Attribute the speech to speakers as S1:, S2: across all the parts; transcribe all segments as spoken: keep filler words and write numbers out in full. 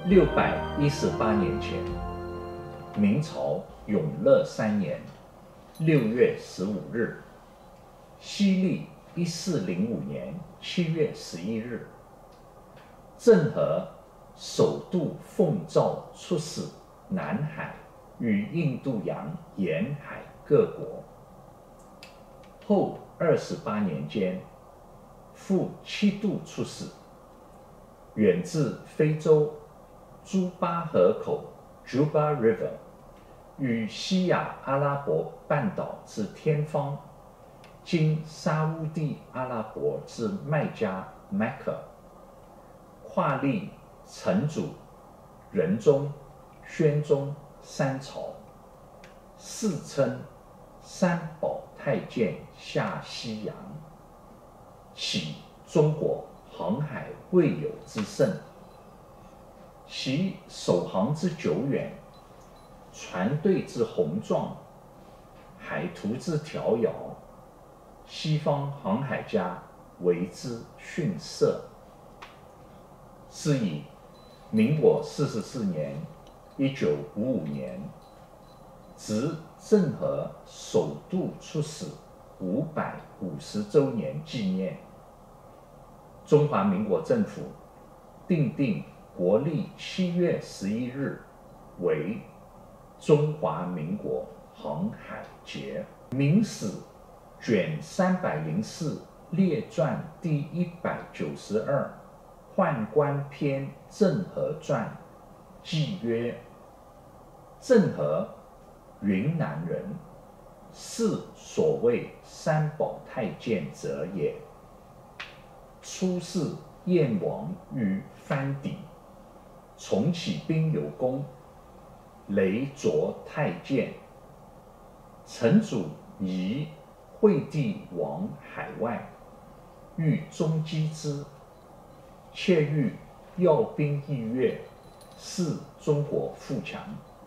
S1: 六百一十八年前，明朝永乐三年六月十五日，西历一四零五年七月十一日，郑和首度奉诏出使南海与印度洋沿海各国。后二十八年间，复七度出使，远至非洲朱巴河口 （Juba River） 与西亚阿拉伯半岛之天方，经沙乌地阿拉伯之麦加 （Mecca），跨历成祖、仁宗、宣宗三朝，世称三宝太监下西洋，起中国航海未有之盛。其首航之久远，船队之宏壮，海图之调遥，西方航海家为之逊色。是以民国四十四年（一九五五年），值郑和首度出使五百五十周年纪念，中华民国政府订定国历七月十一日为中华民国航海节。《明史》卷三百零四列传第一百九十二宦官篇郑和传记曰：郑和，云南人，是所谓三宝太监者也。初仕燕王于藩邸，从起兵有功，累擢太监。成祖疑惠帝往海外，欲中击之，窃欲要兵一越，使中国富强。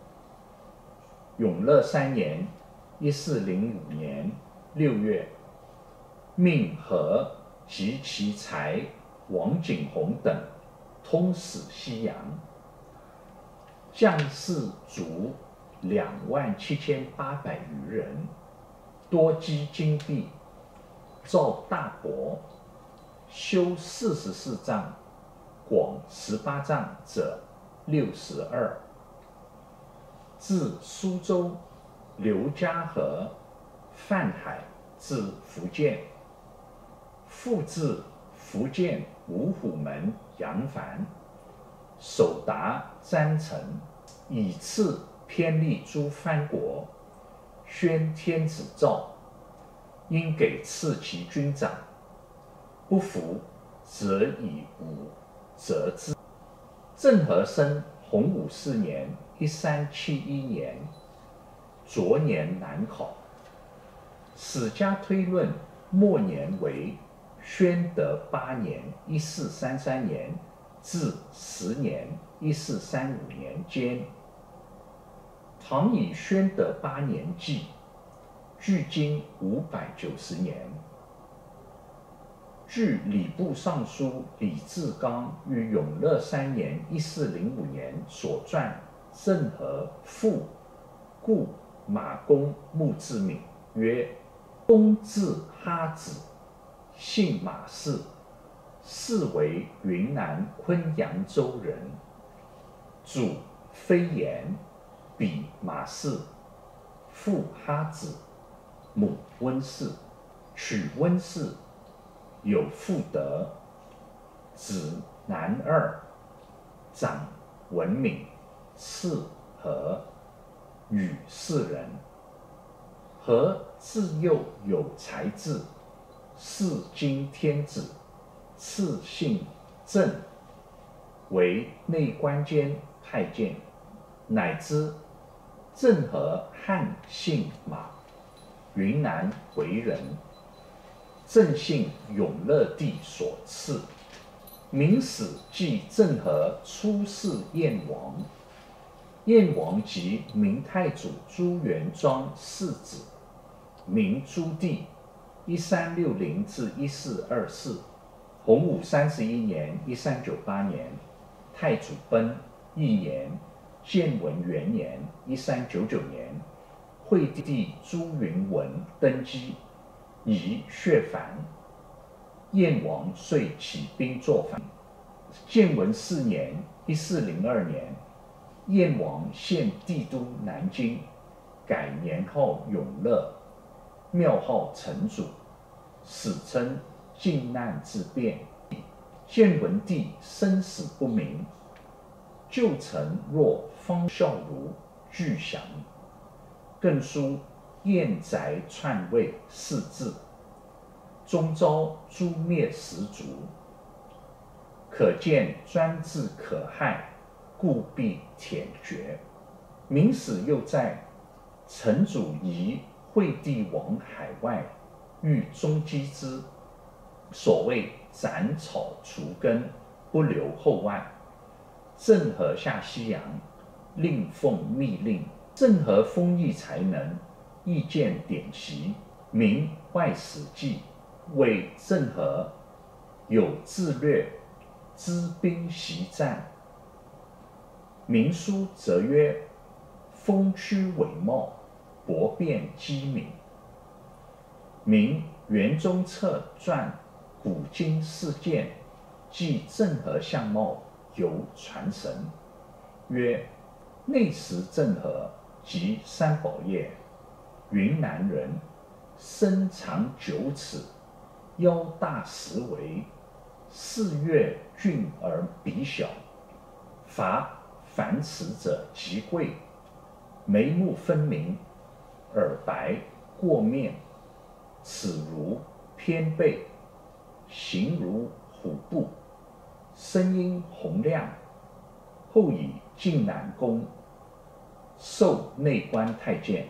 S1: 永乐三年（一四零五年）六月，命和及其才王景洪等通使西洋，将士卒两万七千八百余人，多积金币，造大帛，修四十四丈，广十八丈者六十二。自苏州、刘家河、泛海至福建，复至福建五虎门扬帆，首达詹城，以次偏利诸藩国，宣天子诏，应给赐其军长，不服则以武责之。郑和生洪武四年（一三七一年），卒年难考。史家推论末年为宣德八年（一四三三年）至十年（一四三五年）间。唐以宣德八年计，距今五百九十年。据礼部尚书李志刚于永乐三年（一四零五年）所传郑和父故马公墓志铭曰：公字哈子，姓马氏，是为云南昆阳州人。祖非言，彼马氏，父哈子，母温氏，娶温氏，有妇德，子男二，长文敏，次和，与四人。和自幼有才智，仕经天子，赐姓郑，为内官监太监，乃知郑和汉姓马，云南为人。郑姓永乐帝所赐。明史记郑和出仕燕王，燕王即明太祖朱元璋世子，名朱棣，一三六零至一四二四。洪武三十一年（一三九八年），太祖崩， 一年，建文元年（一三九九年），惠帝朱云文登基，以削藩。燕王遂起兵作反。建文四年（一四零二年），燕王献帝都南京，改年号永乐，庙号成祖，史称靖难之变。建文帝生死不明，旧臣若方孝孺俱降，更书燕宅篡位四字，终遭诛灭十族。可见专制可害，故必舔绝。明史又在成祖疑惠帝往海外，欲终击之。所谓斩草除根，不留后患。郑和下西洋，令奉密令。郑和丰毅才能，意见典习，明外史记谓郑和有智略，知兵习战。明书则曰：风屈伟茂，博辩机敏。明元中策传古今事件，记郑和相貌犹传神，曰：内史郑和，即三宝业，云南人，身长九尺，腰大十围，四月俊而鼻小，乏凡此者极贵，眉目分明，耳白过面，齿如偏背，形如虎步，声音洪亮。后以晋南公，授内官太监。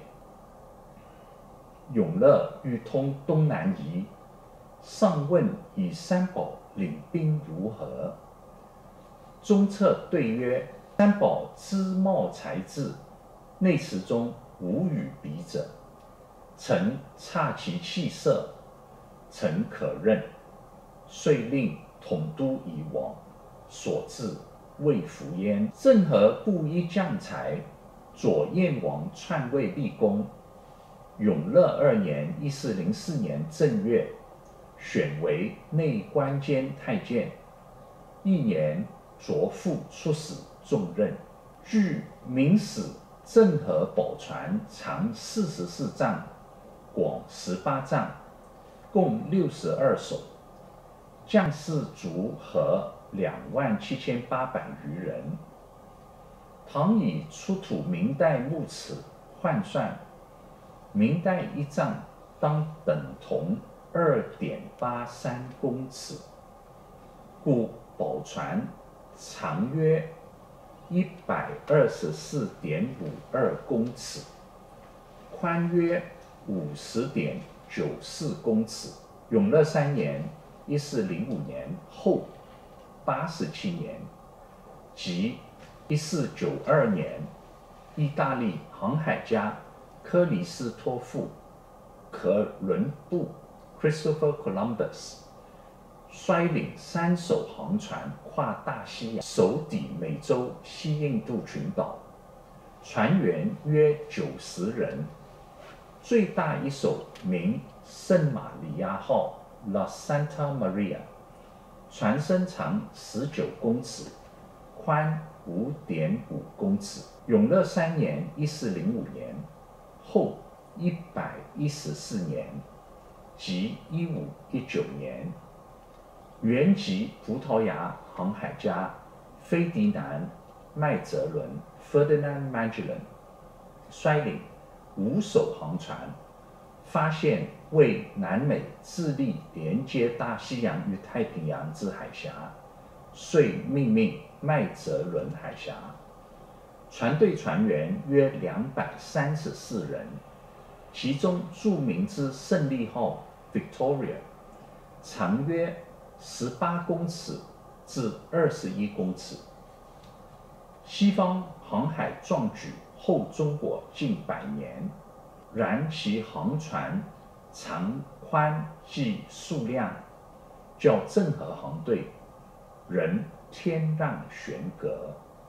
S1: 永乐欲通东南夷，上问以三宝领兵如何？中策对曰：三宝姿貌才智，内史中无与比者。臣察其气色，诚可任。遂令统督以往，所至未服焉。郑和布衣将才，左燕王篡位立功。永乐二年（一四零四年）正月，选为内官监太监。一年，擢复出使重任。据明史，郑和宝船长四十四丈，广十八丈，共六十二艘，将士卒合两万七千八百余人。倘以出土明代木尺换算，明代一丈当等同二点八三公尺，故宝船长约一百二十四点五二公尺，宽约五十点九四公尺。永乐三年（一四零五年）后八十七年，即一四九二年，意大利航海家科里斯托夫·可伦布 （Christopher Columbus） 率领三艘航船跨大西洋，守抵美洲西印度群岛，船员约九十人。最大一艘名圣玛利亚号 （La Santa Maria），船身长十九公尺，宽五点五公尺。永乐三年（一四零五年）后一百一十四年，即一五一九年，原籍葡萄牙航海家菲迪南·麦哲伦 （Ferdinand Magellan） 率领五艘航船，发现为南美致力连接大西洋与太平洋之海峡，遂命名麦哲伦海峡。船队船员约两百三十四人，其中著名之胜利号 Victoria 长约十八公尺至二十一公尺。西方航海壮举后中国近百年，然其航船长宽及数量，较郑和航队仍天壤悬隔。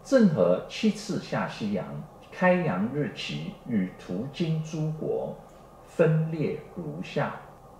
S1: 郑和七次下西洋，开洋日期与途经诸国分列如下：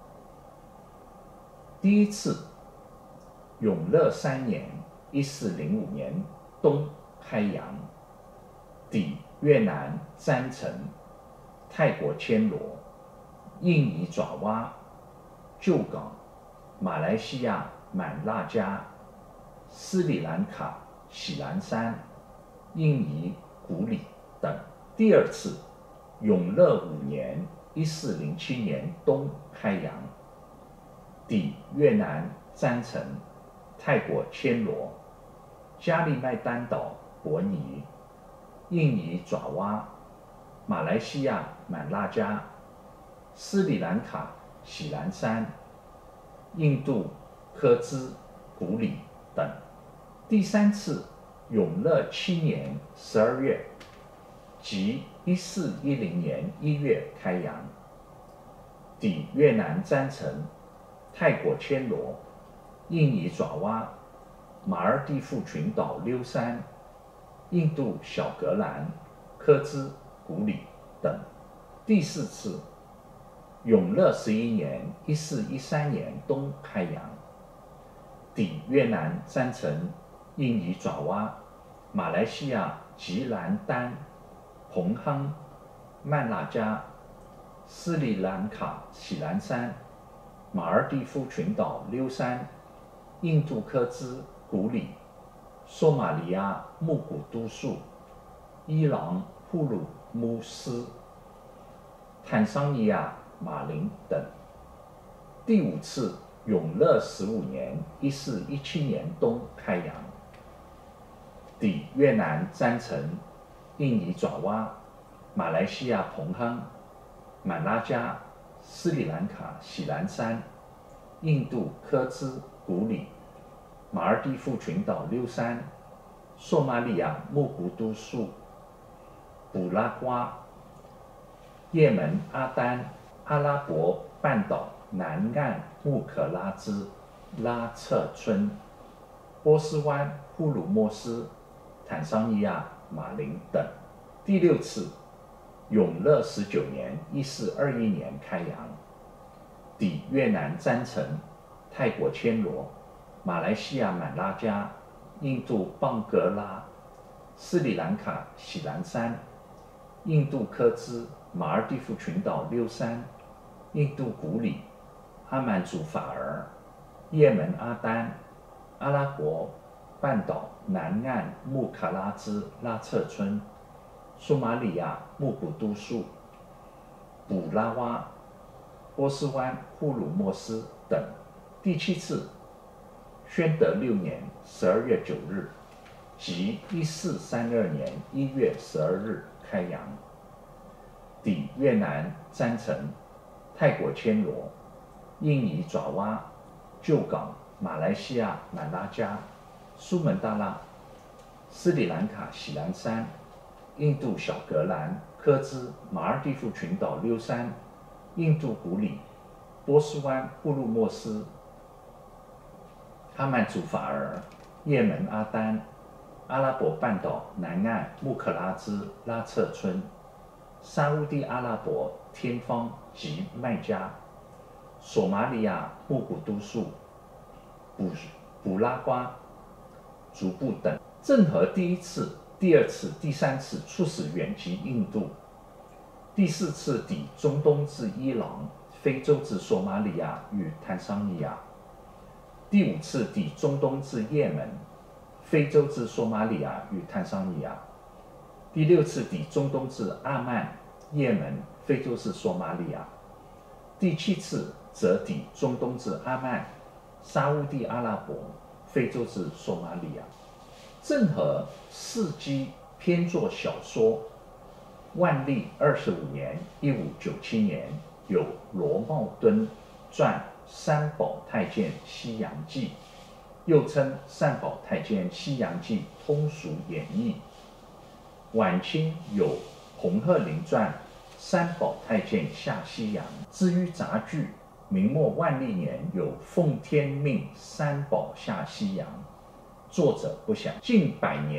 S1: 第一次，永乐三年（一四零五年）冬开洋，抵越南占城、泰国暹罗、印尼爪哇、旧港、马来西亚满腊加、斯里兰卡喜兰山、印尼古里等。第二次，永乐五年（一四零七年）冬开洋，抵越南占城、泰国暹罗、加利麦丹岛伯尼、印尼爪哇、马来西亚满腊加、斯里兰卡喜兰山、印度科兹古里等。第三次，永乐七年十二月，即一四一零年一月开洋，抵越南占城、泰国暹罗、印尼爪哇、马尔地夫群岛溜山、印度小格兰、科兹古里等。第四次，永乐十一年（一四一三年）冬开洋，抵越南占城、印尼爪哇、马来西亚吉兰丹、彭亨、曼腊加、斯里兰卡喜兰山、马尔地夫群岛溜山、印度科兹古里、索马利亚木古都素、伊朗呼鲁木斯、坦桑尼亚马林等。第五次，永乐十五年（一四一七年）冬开洋，抵越南占城、印尼爪哇、马来西亚彭亨、满腊加、斯里兰卡喜兰山、印度科兹古里、马尔地夫群岛溜山、索马利亚木古都素、卜拉瓜、也门阿丹、阿拉伯半岛南岸穆可拉兹、拉策村、波斯湾呼鲁莫斯、坦桑尼亚马林等。第六次，永乐十九年（一四二一年）开洋，抵越南占城、泰国暹罗、马来西亚满腊加、印度邦格拉、斯里兰卡喜兰山、印度科兹、马尔地夫群岛溜山、印度古里、阿曼祖法尔、也门阿丹、阿拉伯半岛南岸穆卡拉兹拉策村、索马利亚木古都素、卜拉哇、波斯湾呼鲁莫斯等。第七次，宣德六年十二月九日，即一四三二年一月十二日开洋，抵越南占城、泰国暹罗、印尼爪哇、旧港、马来西亚满腊加、苏门答腊、斯里兰卡喜兰山、印度小格兰、科兹、马尔地夫群岛溜山、印度古里、波斯湾呼鲁莫斯、阿曼祖法尔、也门阿丹、阿拉伯半岛南岸穆可拉兹拉策村、沙乌地阿拉伯天方及麦加、索马利亚木古都素、卜卜拉瓜、逐步等。郑和第一次、第二次、第三次出使远及印度，第四次抵中东至伊朗，非洲至索马利亚与坦桑尼亚，第五次抵中东至也门，非洲至索马利亚与坦桑尼亚，第六次抵中东至阿曼、也门、非洲至索马利亚，第七次则抵中东至阿曼、沙乌地阿拉伯、非洲至索马利亚。郑和伺机编作小说。万历二十五年（一五九七年）有罗茂敦传《三宝太监西洋记》，又称《三宝太监西洋记通俗演义》。晚清有洪鹤龄传《三宝太监下西洋》。至于杂剧，明末万历年有《奉天命三宝下西洋》，作者不详。近百年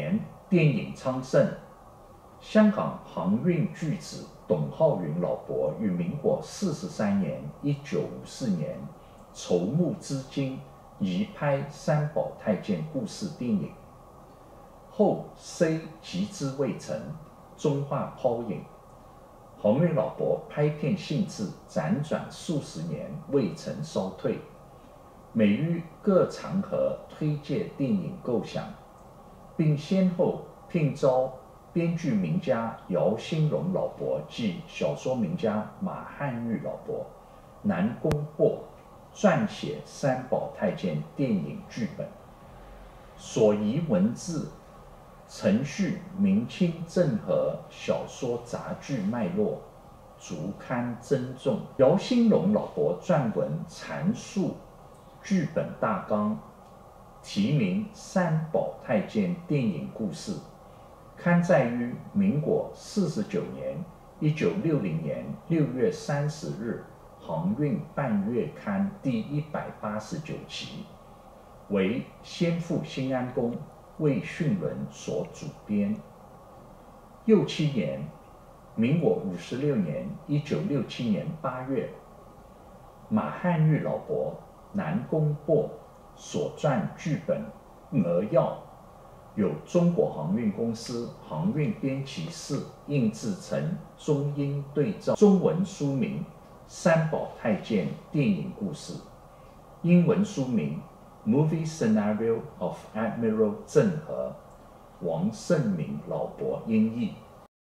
S1: 电影昌盛。香港航运巨子董浩云老伯于民国四十三年（一九五四年）筹募资金，移拍《三宝太监故事》电影，后虽集资未成，终化泡影。航运老伯拍片兴致辗转数十年未曾稍退，每于各场合推介电影构想，并先后聘招编剧名家姚兴荣老伯及小说名家马汉玉老伯、南宫擘撰写《三宝太监》电影剧本，所宜文字程序明清正和小说杂剧脉络，逐刊珍重。姚兴荣老伯撰文阐述剧本大纲，题名《三宝太监电影故事》，刊载于民国四十九年（一九六零年）六月三十日航运半月刊第一百八十九期，为先父新安公魏训伦所主编。又七年（民国五十六年）一九六七年八月，马汉玉老伯、南宫擘所撰剧本《鹅药》，由中国航运公司航运编辑室印制成中英对照，中文书名《三宝太监电影故事》，英文书名《Movie Scenario of Admiral 郑和》，王胜明老伯音译。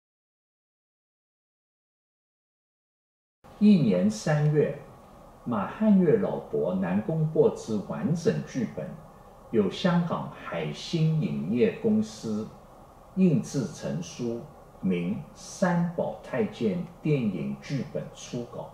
S1: 一年三月，马汉岳老伯、南宫擘之完整剧本，由香港海星影业公司印制成书，名《三宝太监电影剧本》初稿。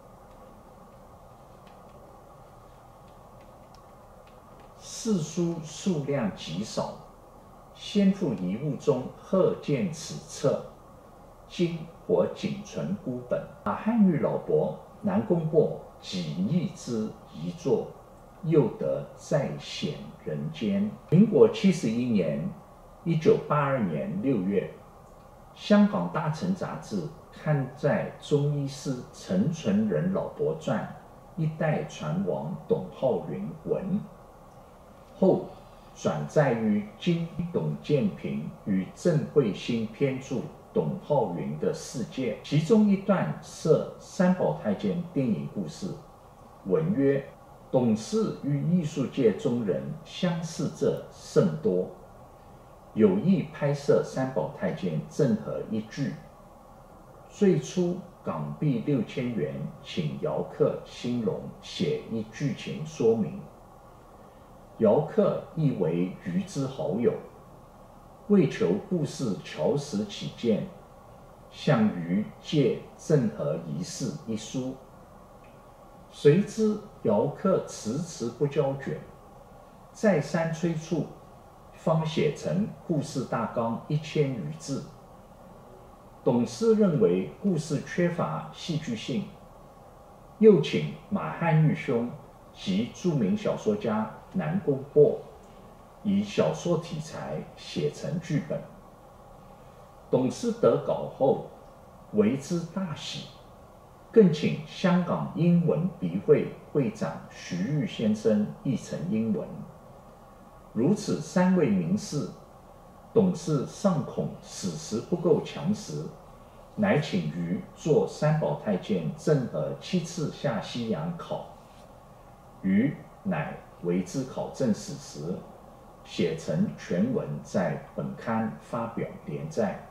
S1: 四书数量极少，先父遗物中贺见此册，今或仅存孤本。马汉玉老伯、南宫擘几译之遗作，又得再显人间。民国七十一年（一九八二年）六月，香港大成杂志刊载中医师陈存仁老伯传《一代传王董浩云文》，后转载于经董建平与郑慧欣编著董浩云的世界，其中一段涉三宝太监电影故事，文曰：董氏与艺术界中人相似者甚多，有意拍摄三宝太监郑和一剧，最初港币六千元，请姚克、兴隆写一剧情说明。姚克亦为余之好友，为求故事巧实起见，向余借郑和一事一书。谁知姚克迟迟不交卷，再三催促，方写成故事大纲一千余字。董事认为故事缺乏戏剧性，又请马汉玉兄及著名小说家南宫擘以小说题材写成剧本。董事得稿后为之大喜，更请香港英文笔会会长徐玉先生译成英文。如此三位名士，董事尚恐史实不够强实，乃请余作三宝太监郑和七次下西洋考，余乃为之考证史实，写成全文，在本刊发表连载。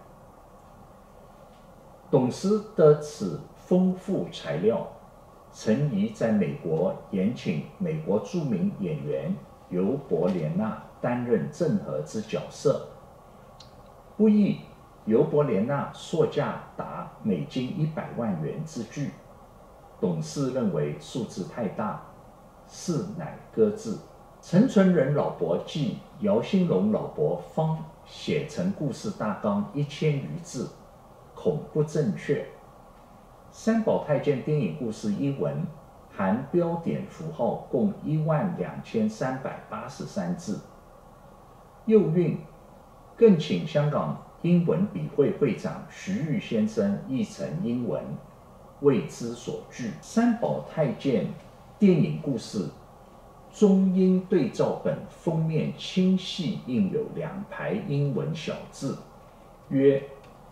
S1: 董事得此丰富材料，曾疑在美国延请美国著名演员尤伯莲娜担任郑和之角色，不意尤伯莲娜售价达美金一百万元之巨，董事认为数字太大，事乃搁置。陈存仁老伯及姚兴隆老伯方写成故事大纲一千余字，恐不正确。三宝太监电影故事一文含标点符号共一万两千三百八十三字，又运更请香港英文笔会会长徐玉先生译成英文，为之所据。三宝太监电影故事中英对照本封面清细印有两排英文小字，曰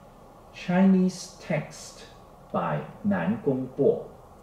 S1: Chinese text by 南宫博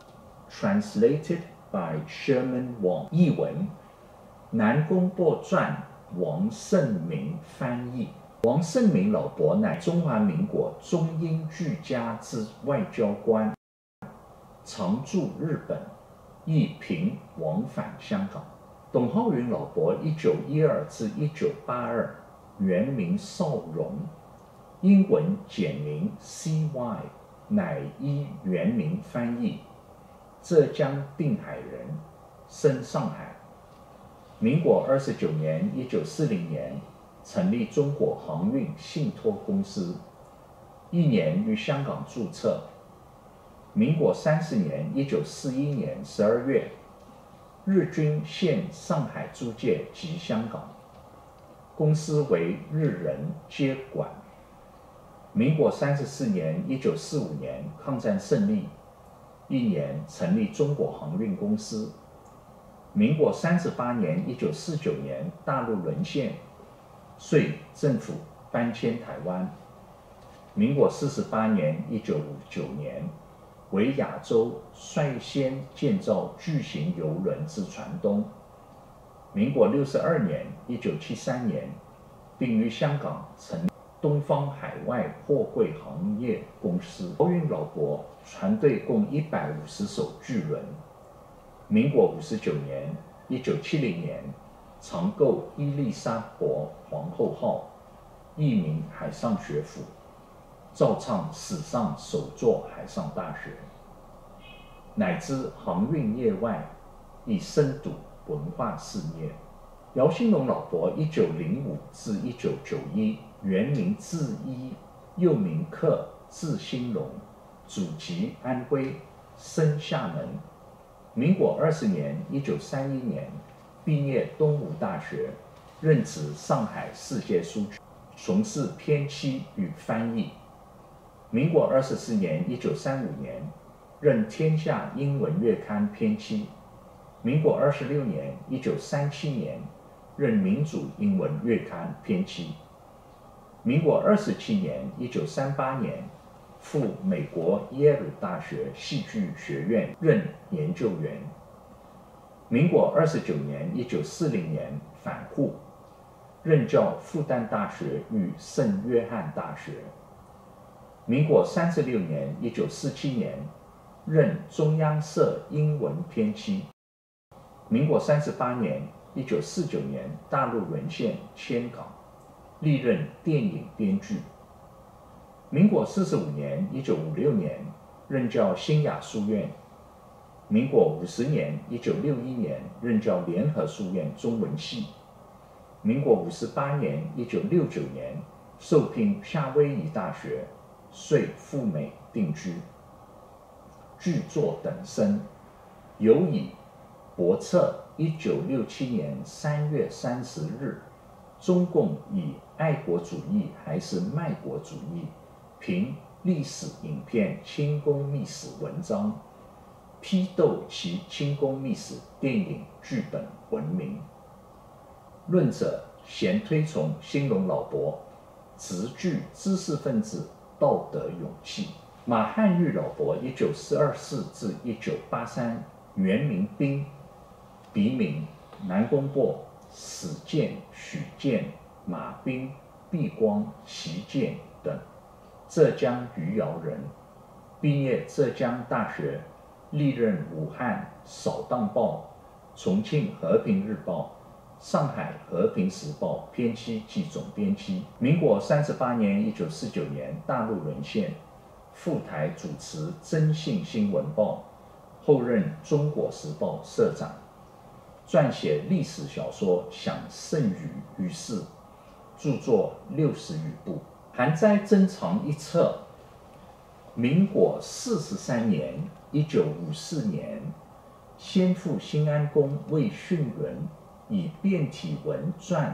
S1: translated by Sherman Wang， 译文南宫博传，王胜明翻译。王胜明老伯乃中华民国中英俱家之外交官，常驻日本，亦频往返香港。董浩云老伯一九一二至一九八二，原名邵荣，英文简名 C Y， 乃依原名翻译。浙江定海人，生上海。民国二十九年（一九四零年）成立中国航运信托公司，一年于香港注册。民国三十年（一九四一年）十二月，日军现上海租界及香港，公司为日人接管。民国三十四年（一九四五年）抗战胜利，一年成立中国航运公司。民国三十八年（一九四九年）大陆沦陷，遂政府搬迁台湾。民国四十八年（一九五九年）为亚洲率先建造巨型邮轮之船东。民国六十二年（一九七三年）并于香港成立东方海外货柜行业公司。漕运老伯船队共一百五十艘巨轮。民国五十九年（一九七零年）常购伊丽莎伯皇后号，译名海上学府，造创史上首座海上大学，乃至航运业外，亦深读文化事业。姚兴龙老伯一九零五至一九九一，原名字一，又名克，字兴龙，祖籍安徽，生厦门。民国二十年（一九三一年）毕业东吴大学，任职上海世界书局，从事编辑与翻译。民国二十四年（一九三五年）任天下英文月刊编辑。民国二十六年（一九三七年）任民主英文月刊编辑。民国二十七年（一九三八年）赴美国耶鲁大学戏剧学院任研究员。民国二十九年（一九四零年）返沪，任教复旦大学与圣约翰大学。民国三十六年（一九四七年）任中央社英文编辑。民国三十八年（一九四九年）大陆沦陷迁港，历任电影编剧。民国四十五年（一九五六年）任教新雅书院。民国五十年（一九六一年）任教联合书院中文系。民国五十八年（一九六九年）受聘夏威夷大学，遂赴美定居。剧作等身，尤以博策一九六七年三月三十日，中共以爱国主义还是卖国主义，评历史影片清宫秘史文章，批斗其清宫秘史电影剧本闻名。论者咸推崇兴隆老伯，直具知识分子道德勇气。马汉玉老伯一九四二四至一九八三，原名彬，笔名南宫博、史建、许建、马彬、毕光、习建等，浙江余姚人，毕业浙江大学，历任武汉扫荡报、重庆和平日报、上海和平时报编辑及总编辑。民国三十八年（一九四九年）大陆沦陷，赴台主持征信新闻报，后任中国时报社长，撰写历史小说享盛誉于世，著作六十余部，含摘珍藏一册。民国四十三年（一九五四年），先赴新安宫为训伦，以变体文撰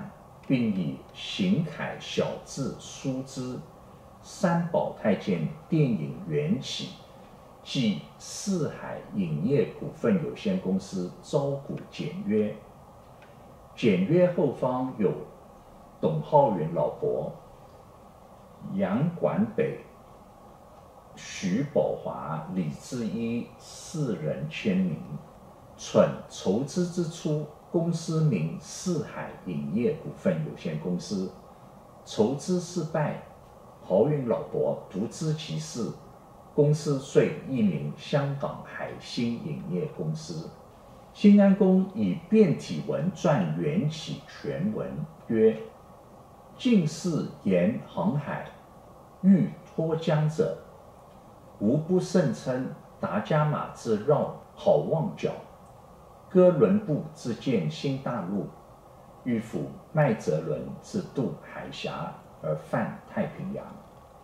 S1: 并以行楷小字书之三宝太监电影缘起即四海影业股份有限公司招股简约。简约后方有董浩云老伯、杨管北、徐宝华、李志一四人签名。蠢筹资之初，公司名四海影业股份有限公司。筹资失败，浩云老伯独知其事，公司遂易名香港海星影业公司。新安公以变体文撰缘起全文，曰：近世沿航海，欲脱江者，无不甚称达伽马之绕好望角，哥伦布之见新大陆，欲辅麦哲伦之渡海峡而泛太平洋。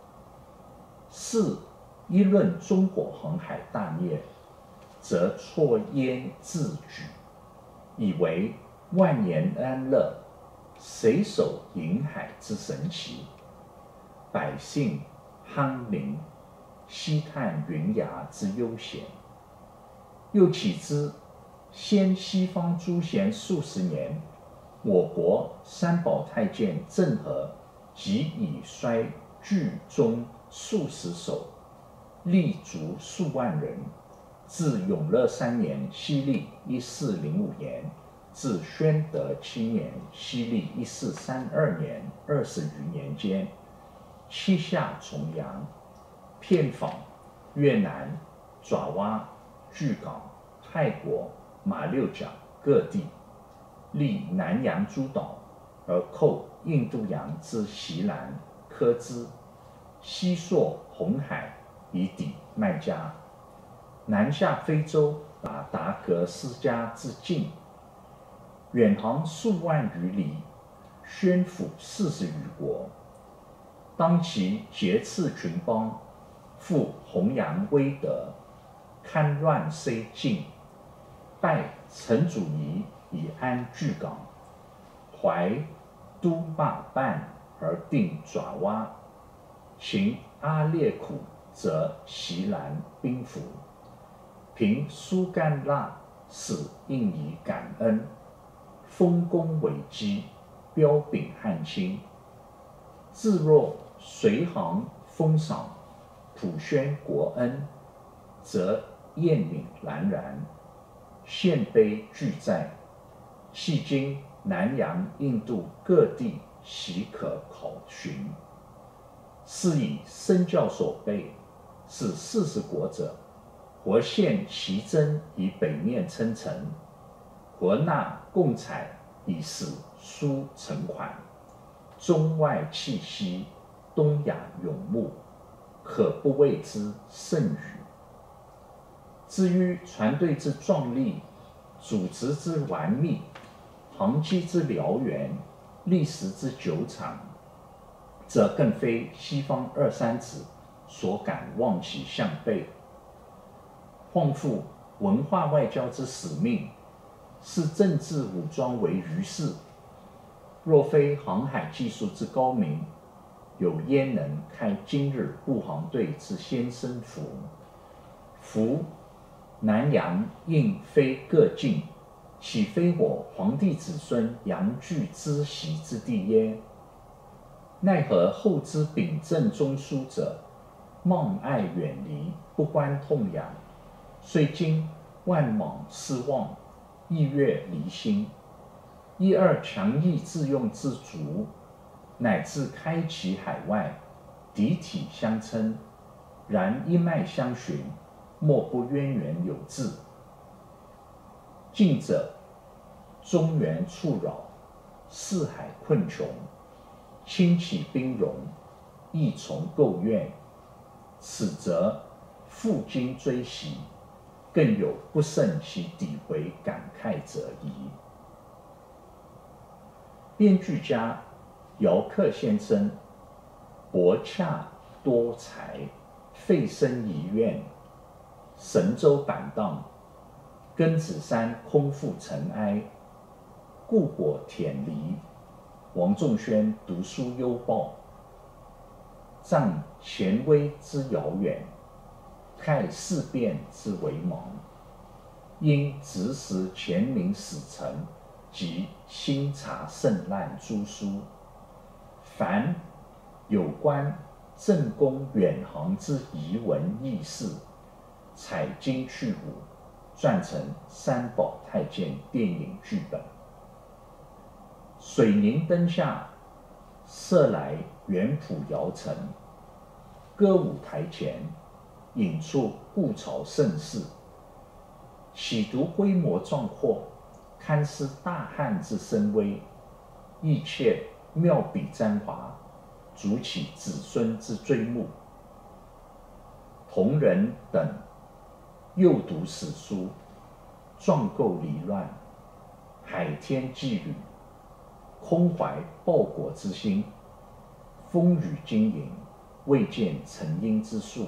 S1: 四一论中国航海大业，则错焉自举，以为万年安乐，谁守银海之神奇，百姓酣明，西探云崖之悠闲。又岂知先西方诸贤数十年，我国三宝太监郑和即已率巨中数十手，立足数万人，自永乐三年西历一四零五年至宣德七年西历一四三二年二十余年间，七下重洋，遍访越南、爪哇、巨港、泰国、马六甲各地，立南洋诸岛，而扣印度洋之锡兰、科兹，西溯红海以抵麦加，南下非洲达达格斯加之境，远航数万余里，宣抚四十余国。当其劫刺群邦，复弘扬威德，勘乱虽尽，拜陈祖仪以安巨港，怀都坝办而定爪哇，秦阿列苦则锡兰兵符，凭苏干腊使印以感恩，丰功伟绩，彪炳汉卿。自若随行封赏，普宣国恩，则艳领蓝然，献碑俱在。迄今南洋印度各地悉可考寻。是以身教所备，使四十国者，或献其真以北面称臣，或纳贡彩以使书成款，中外气息，东亚永穆，可不谓之甚矣。至于船队之壮丽，组织之完密，航机之辽远，历史之久长，则更非西方二三子所敢望其项背。况复文化外交之使命，视政治武装为余事，若非航海技术之高明，有焉能开今日护航队之先声符？夫南洋印非各境，岂非我皇帝子孙洋具之习之地耶？奈何后之秉正中枢者，冒爱远离，不关痛痒，虽今万莽失望，意悦离心，一二强毅自用之足，乃至开启海外，敌体相称，然一脉相寻，莫不渊源有致。近者中原触扰，四海困穷，轻启兵戎，亦从构怨，此则负荆追袭，更有不胜其诋毁感慨者矣。编剧家姚克先生博洽多才，废身遗愿，神州板荡，庚子山空负尘埃，故火忝离， 王仲宣读书优报，仗前威之遥远，盖事变之为忙。因直识前明史臣及新查圣滥诸书，凡有关正宫远航之遗文轶事，采经去古，撰成三宝太监电影剧本。水宁灯下，射来元谱摇陈，歌舞台前，引出故朝盛事。喜读规模壮阔，堪思大汉之声威；亦切妙笔沾华，筑起子孙之追慕。同人等又读史书，壮构离乱，海天际旅，空怀报国之心，风雨经营，未见成因之数。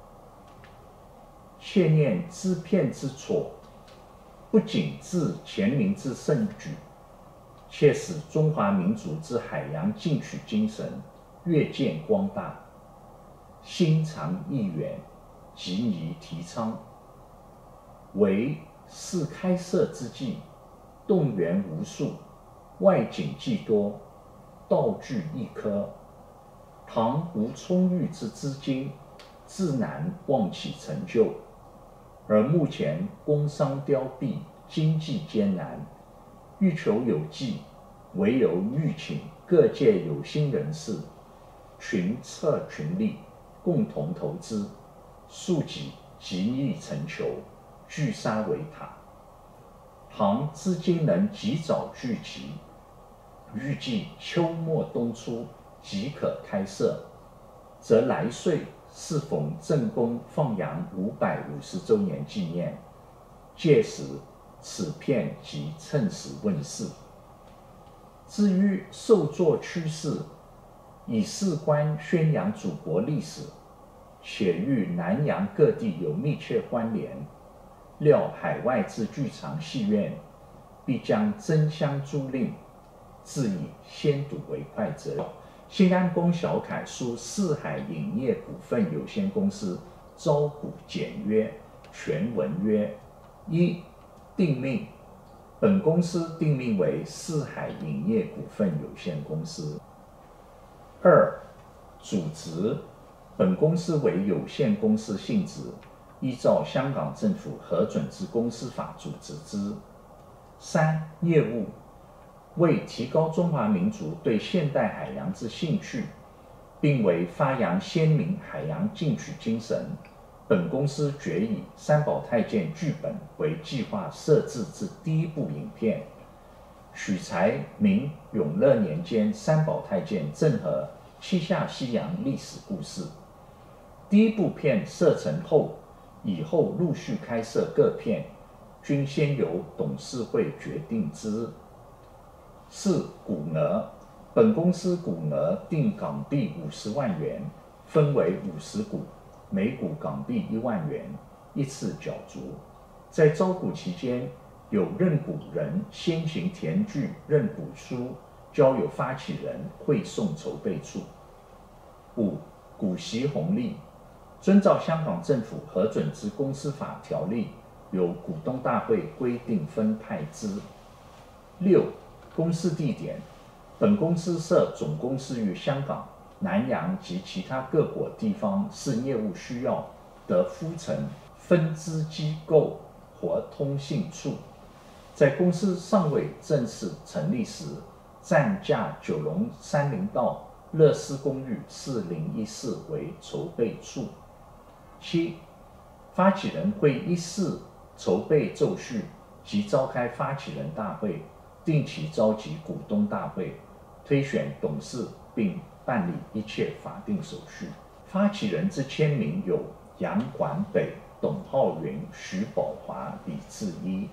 S1: 切念知骗之错，不仅治前明之盛举，且使中华民族之海洋进取精神越见光大，心藏意远，极宜提倡。为是开设之际，动员无数，外景既多，道具亦苛，倘无充裕之资金，自难望其成就。而目前工商凋敝，经济艰难，欲求有计，唯有欲请各界有心人士，群策群力，共同投资，庶几极易成球，聚沙为塔。倘资金能及早聚集，预计秋末冬初即可开设，则来岁适逢正宫放洋五百五十周年纪念，届时此片即趁时问世。至于受作趋势，以事关宣扬祖国历史，且与南洋各地有密切关联，料海外之剧场戏院必将争相租赁，自以先睹为快者。新安公小楷书四海影业股份有限公司招股简约，全文曰：一、定命，本公司定命为四海影业股份有限公司。二、组织，本公司为有限公司性质，依照香港政府核准之公司法组织之。三、业务，为提高中华民族对现代海洋之兴趣，并为发扬先民海洋进取精神，本公司决以三宝太监剧本为计划设置之第一部影片，取材明永乐年间三宝太监郑和七下西洋历史故事。第一部片设成后，以后陆续开设各片，均先由董事会决定之。四、股额，本公司股额定港币五十万元，分为五十股，每股港币一万元，一次缴足。在招股期间，有认股人先行填具认股书，交由发起人汇送筹备处。五、股息红利，遵照香港政府核准之公司法条例，由股东大会规定分派之。六、公司地点，本公司设总公司于香港、南洋及其他各国地方，是业务需要得敷成分支机构或通信处。在公司尚未正式成立时，暂架九龙三林道乐思公寓四零一四为筹备处。七、发起人会依次筹备奏序及召开发起人大会，定期召集股东大会，推选董事，并办理一切法定手续。发起人之签名有杨环北、董浩云、徐宝华、李志一。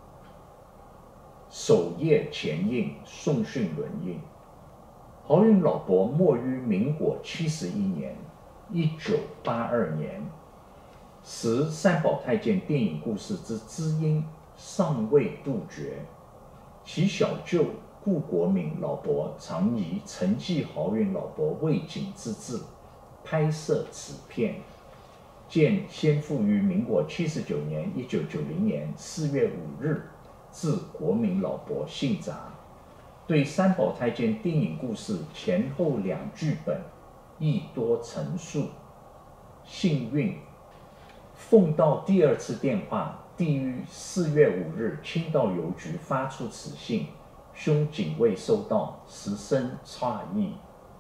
S1: 首页前印宋训轮印。豪运老伯没于民国七十一年（一九八二年），时三宝太监电影故事之知音尚未杜绝，其小舅顾国明老伯常以陈继豪运老伯未景之志拍摄此片，见先父于民国七十九年（一九九零年）四月五日致国民老伯信札，对三宝太监电影故事前后两剧本亦多陈述。幸运奉到第二次电话，帝于四月五日青道邮局发出此信，兄仅未收到，实深诧异。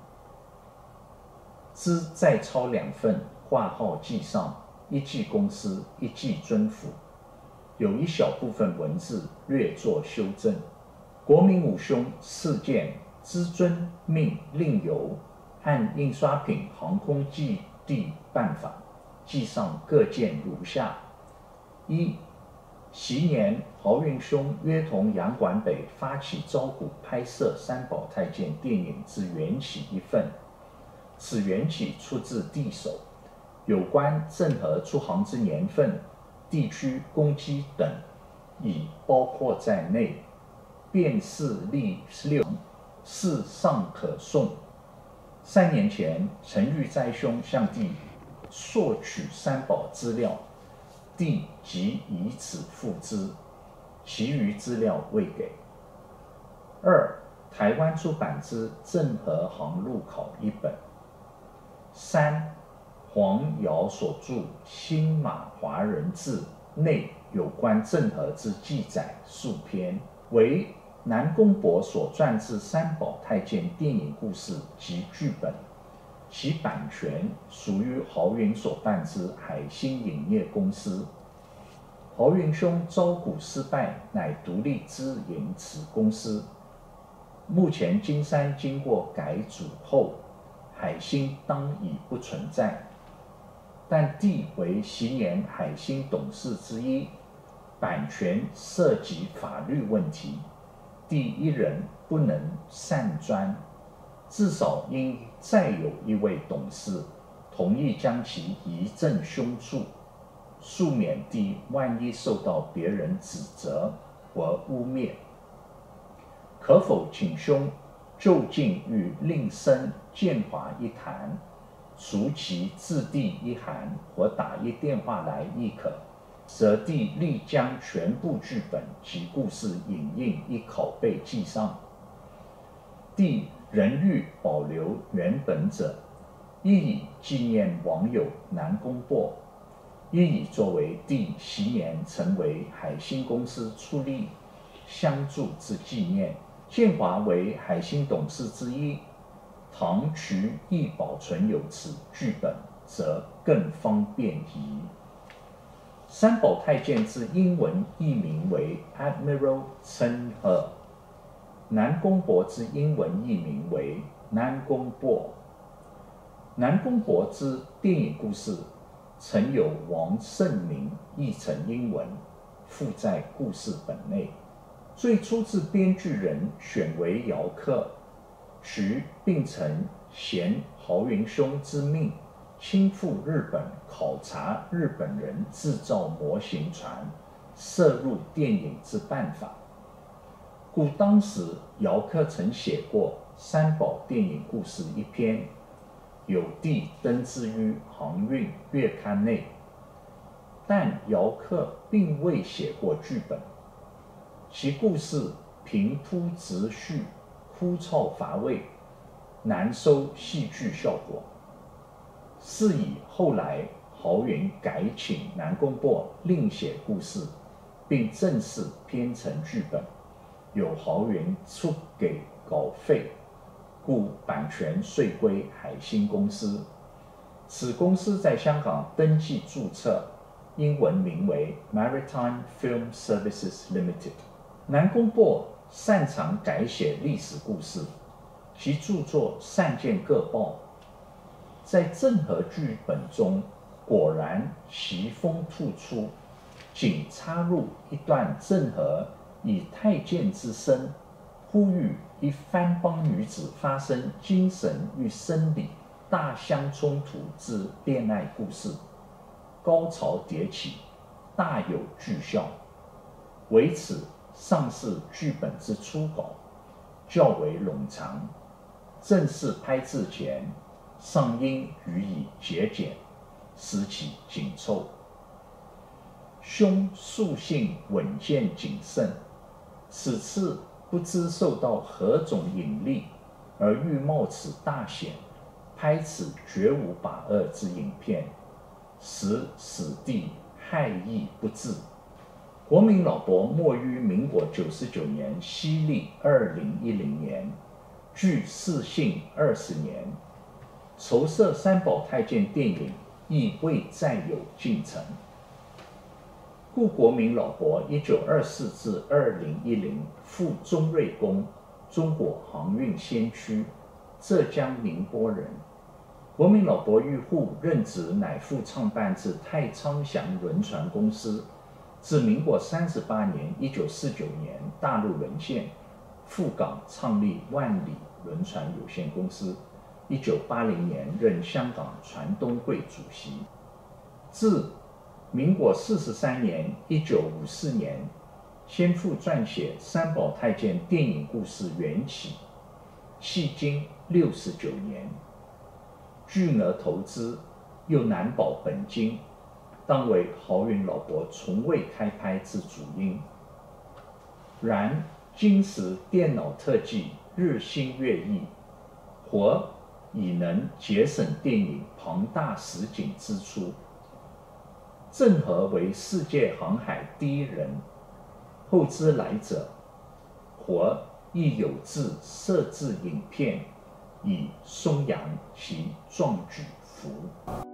S1: 兹再抄两份，挂号寄上，一寄公司，一寄尊府，有一小部分文字略作修正。国民五兄事件之尊命另有按印刷品航空寄递办法，寄上各件如下：一、昔年豪运兄约同杨管北发起招股拍摄三宝太监电影之缘起一份，此缘起出自地手，有关郑和出航之年份、地区攻击等已包括在内，便是历六事尚可颂。三年前，陈玉斋兄向弟索取三宝资料，弟即以此付之，其余资料未给。二、台湾出版之《郑和航路考》一本。三、黄尧所著《新马华人志》内有关郑和之记载数篇，为南宫博所撰之三宝太监电影故事及剧本，其版权属于豪运所办之海星影业公司。豪运兄招股失败，乃独立资营此公司。目前金山经过改组后，海星当已不存在，但弟为昔年海星董事之一，版权涉及法律问题，弟一人不能擅专，至少应再有一位董事同意将其移赠兄处，庶免弟万一受到别人指责或污蔑。可否请兄就近与令生建华一谈，除其致弟一函或打一电话来亦可，则弟立将全部剧本及故事影印一拷贝寄上。弟仍欲保留原本者，一以纪念网友南宫博，一以作为弟昔年成为海星公司出力相助之纪念。建华为海星董事之一，倘取亦保存有此剧本，则更方便矣。三宝太监之英文译名为 Admiral 陈和，南宫博之英文译名为南宫博。南宫博之电影故事曾有王胜明译成英文，附在故事本内。最初自编剧人选为姚克，徐并曾衔豪云兄之命，亲赴日本考察日本人制造模型船摄入电影之办法，故当时姚克曾写过三宝电影故事一篇，有地登之于航运月刊内，但姚克并未写过剧本，其故事平铺直叙，枯燥乏味，难收戏剧效果。是以后来豪云改请南宫博另写故事，并正式编成剧本，由豪云出给稿费，故版权遂归海星公司。此公司在香港登记注册，英文名为 Maritime Film Services Limited。南宫博擅长改写历史故事，其著作善见各报。在郑和剧本中，果然奇风突出，仅插入一段郑和以太监之身，呼吁一番邦女子发生精神与生理大相冲突之恋爱故事，高潮迭起，大有剧效。为此上是剧本之初稿， 较为冗长，正式拍制前，尚应予以节俭，使其紧凑。兄素性稳健谨慎，此次不知受到何种引力，而欲冒此大险，拍此绝无把握之影片，使史弟害意不至。国民老伯末于民国九十九年西历二零一零年，距逝幸二十年，筹设三宝太监电影亦未再有进程。故国民老伯一九二四至二零一零赴中瑞宫，中国航运先驱，浙江宁波人。国民老伯遇沪任职，乃复创办之太仓祥轮船公司。自民国三十八年（一九四九年）大陆沦陷，赴港创立万里轮船有限公司。一九八零年任香港船东会主席。自民国四十三年（一九五四年），先复撰写三宝太监电影故事缘起，迄今六十九年，巨额投资，又难保本金，当为豪运老伯从未开拍之主因。然今时电脑特技日新月异，或已能节省电影庞大实景支出，郑和为世界航海第一人，后之来者，或亦有志摄制影片，以颂扬其壮举服。